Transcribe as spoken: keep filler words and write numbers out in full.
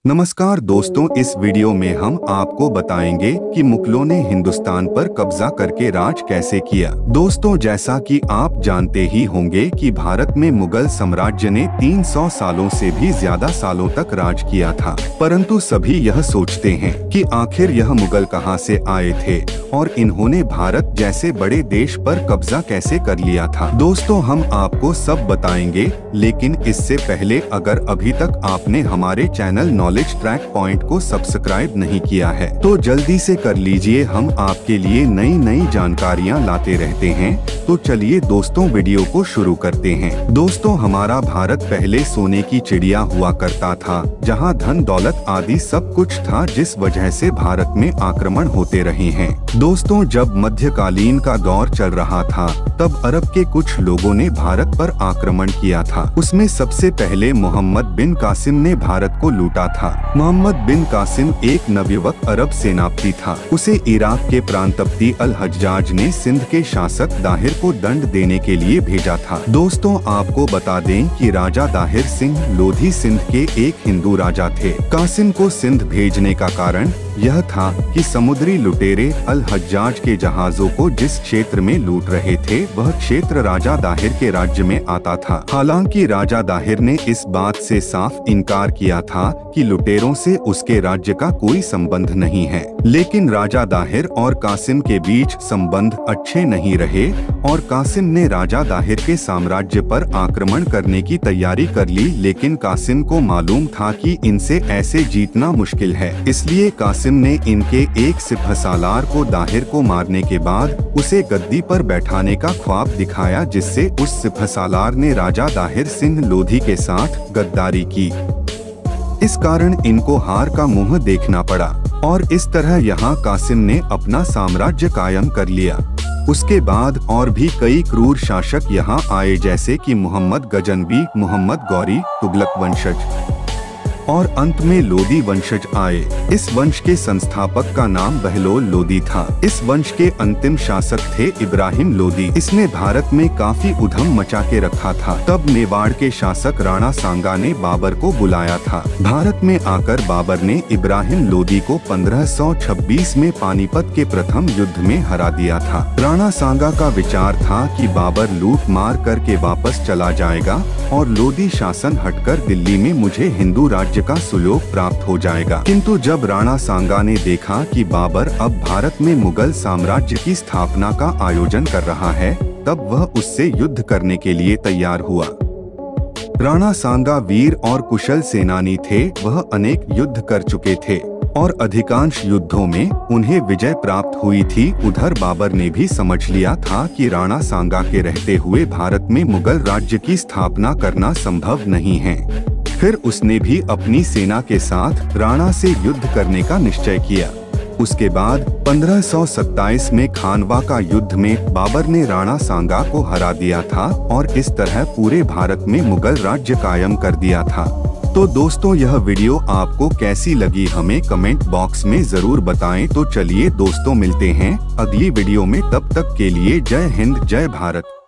नमस्कार दोस्तों, इस वीडियो में हम आपको बताएंगे कि मुगलों ने हिंदुस्तान पर कब्जा करके राज कैसे किया। दोस्तों, जैसा कि आप जानते ही होंगे कि भारत में मुगल साम्राज्य ने तीन सौ सालों से भी ज्यादा सालों तक राज किया था, परंतु सभी यह सोचते हैं कि आखिर यह मुगल कहां से आए थे और इन्होंने भारत जैसे बड़े देश पर कब्जा कैसे कर लिया था। दोस्तों, हम आपको सब बताएंगे, लेकिन इससे पहले अगर अभी तक आपने हमारे चैनल नॉलेज ट्रैक पॉइंट को सब्सक्राइब नहीं किया है तो जल्दी से कर लीजिए। हम आपके लिए नई नई जानकारियां लाते रहते हैं। तो चलिए दोस्तों, वीडियो को शुरू करते हैं। दोस्तों, हमारा भारत पहले सोने की चिड़िया हुआ करता था, जहां धन दौलत आदि सब कुछ था, जिस वजह से भारत में आक्रमण होते रहे हैं। दोस्तों, जब मध्यकालीन का दौर चल रहा था तब अरब के कुछ लोगों ने भारत पर आक्रमण किया था। उसमें सबसे पहले मोहम्मद बिन कासिम ने भारत को लूटा था। मोहम्मद बिन कासिम एक नवयुवक अरब सेनापति था। उसे इराक के प्रांतपति अल हज्जाज ने सिंध के शासक दाहिर को दंड देने के लिए भेजा था। दोस्तों, आपको बता दें कि राजा दाहिर सिंह लोधी सिंध के एक हिंदू राजा थे। कासिम को सिंध भेजने का कारण यह था कि समुद्री लुटेरे अल हज्जाज के जहाजों को जिस क्षेत्र में लूट रहे थे वह क्षेत्र राजा दाहिर के राज्य में आता था। हालांकि राजा दाहिर ने इस बात से साफ इनकार किया था कि लुटेरों से उसके राज्य का कोई संबंध नहीं है, लेकिन राजा दाहिर और कासिम के बीच संबंध अच्छे नहीं रहे और कासिम ने राजा दाहिर के साम्राज्य पर आक्रमण करने की तैयारी कर ली। लेकिन कासिम को मालूम था कि इनसे ऐसे जीतना मुश्किल है, इसलिए कासिम ने इनके एक सिपहसालार को दाहिर को मारने के बाद उसे गद्दी पर बैठाने का ख्वाब दिखाया, जिससे उस सिपहसालार ने राजा दाहिर सिंह लोधी के साथ गद्दारी की। इस कारण इनको हार का मुंह देखना पड़ा और इस तरह यहाँ कासिम ने अपना साम्राज्य कायम कर लिया। उसके बाद और भी कई क्रूर शासक यहाँ आए, जैसे कि मोहम्मद गजनवी, मोहम्मद गौरी, तुगलक वंशज और अंत में लोदी वंशज आए। इस वंश के संस्थापक का नाम बहलोल लोदी था। इस वंश के अंतिम शासक थे इब्राहिम लोदी। इसने भारत में काफी उधम मचा के रखा था। तब मेवाड़ के शासक राणा सांगा ने बाबर को बुलाया था। भारत में आकर बाबर ने इब्राहिम लोदी को पंद्रह सौ छब्बीस में पानीपत के प्रथम युद्ध में हरा दिया था। राणा सांगा का विचार था कि बाबर लूट मार करके वापस चला जाएगा और लोदी शासन हटकर दिल्ली में मुझे हिंदू राज्य का सुयोग प्राप्त हो जाएगा। किंतु जब राणा सांगा ने देखा कि बाबर अब भारत में मुगल साम्राज्य की स्थापना का आयोजन कर रहा है, तब वह उससे युद्ध करने के लिए तैयार हुआ। राणा सांगा वीर और कुशल सेनानी थे। वह अनेक युद्ध कर चुके थे और अधिकांश युद्धों में उन्हें विजय प्राप्त हुई थी। उधर बाबर ने भी समझ लिया था कि राणा सांगा के रहते हुए भारत में मुगल राज्य की स्थापना करना संभव नहीं है। फिर उसने भी अपनी सेना के साथ राणा से युद्ध करने का निश्चय किया। उसके बाद पंद्रह सौ सत्ताईस में खानवा का युद्ध में बाबर ने राणा सांगा को हरा दिया था और इस तरह पूरे भारत में मुगल राज्य कायम कर दिया था। तो दोस्तों, यह वीडियो आपको कैसी लगी हमें कमेंट बॉक्स में जरूर बताएं। तो चलिए दोस्तों, मिलते हैं अगली वीडियो में। तब तक के लिए जय हिंद, जय भारत।